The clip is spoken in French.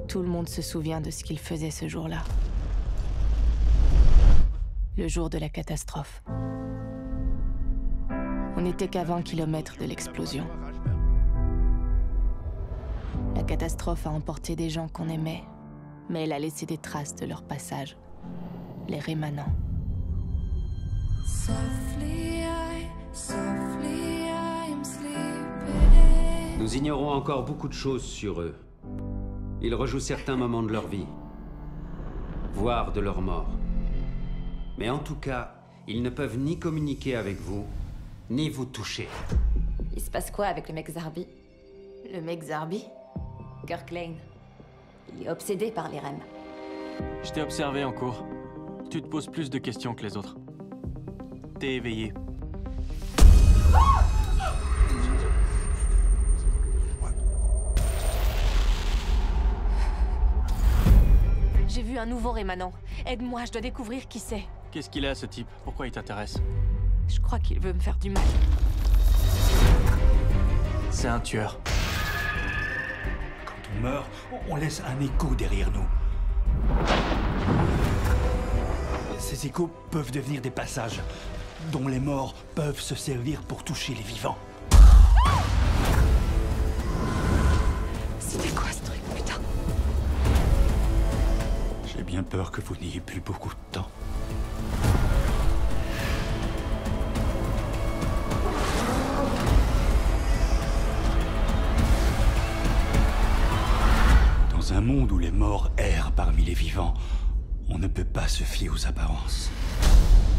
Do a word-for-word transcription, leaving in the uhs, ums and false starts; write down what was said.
Tout le monde se souvient de ce qu'il faisait ce jour-là. Le jour de la catastrophe. On n'était qu'à vingt kilomètres de l'explosion. La catastrophe a emporté des gens qu'on aimait, mais elle a laissé des traces de leur passage. Les rémanents. Nous ignorons encore beaucoup de choses sur eux. Ils rejouent certains moments de leur vie, voire de leur mort. Mais en tout cas, ils ne peuvent ni communiquer avec vous, ni vous toucher. Il se passe quoi avec le mec Zarbi? Le mec Zarbi? Kirk Lane. Il est obsédé par les R E M. Je t'ai observé en cours. Tu te poses plus de questions que les autres. T'es éveillé. J'ai vu un nouveau rémanent. Aide-moi, je dois découvrir qui c'est. Qu'est-ce qu'il a, ce type? Pourquoi il t'intéresse? Je crois qu'il veut me faire du mal. C'est un tueur. Quand on meurt, on laisse un écho derrière nous. Ces échos peuvent devenir des passages dont les morts peuvent se servir pour toucher les vivants. C'était quoi ce truc, putain? J'ai bien peur que vous n'ayez plus beaucoup de temps. Dans un monde où les morts errent parmi les vivants, on ne peut pas se fier aux apparences.